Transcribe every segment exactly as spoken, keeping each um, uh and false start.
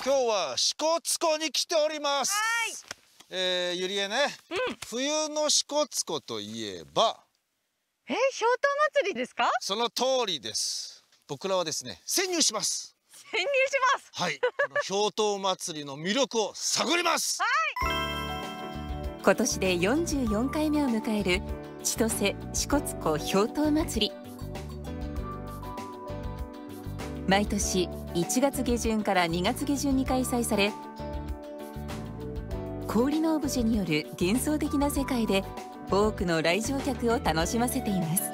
今日は支笏湖に来ております。えー、ゆりえね、うん、冬の支笏湖といえばえー、氷濤祭りですか？ その通りです。僕らはですね、潜入します。 潜入します。 はい、この氷濤祭りの魅力を探ります。 はい。今年でよんじゅうよんかいめを迎える千歳支笏湖氷濤祭り。毎年いちがつげじゅんからにがつげじゅんに開催され、氷のオブジェによる幻想的な世界で多くの来場客を楽しませています。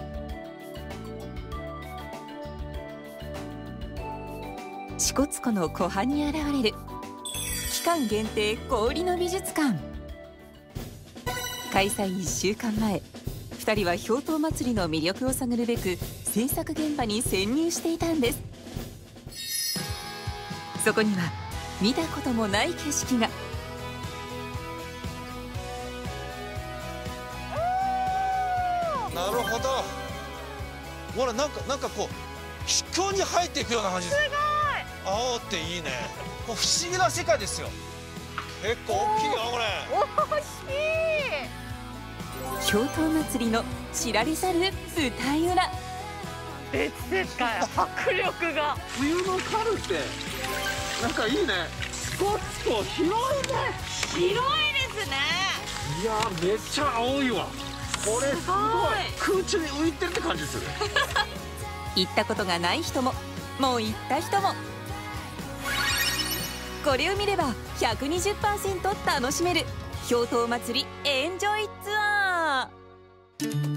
支笏湖の湖畔に現れる期間限定氷の美術館。開催いっしゅうかんまえ、ふたりは氷濤祭りの魅力を探るべく制作現場に潜入していたんです。そこには見たこともない景色が。 なるほど。ほら、なんかなんかこう秘境に入っていくような感じです。 すごい。 青っていいね。こう不思議な世界ですよ。結構大きいよこれ。 大きい。 氷濤祭りの知られざる舞台裏。 別世界、迫力が。 冬の春ってなんかいいね。支笏湖広いね。 広いですね。 いやー、めっちゃ青いわ。これすごい。空中に浮いてるって感じする。 行ったことがない人ももう行った人もこれを見れば ひゃくにじゅっパーセント 楽しめる氷濤祭りエンジョイツアー。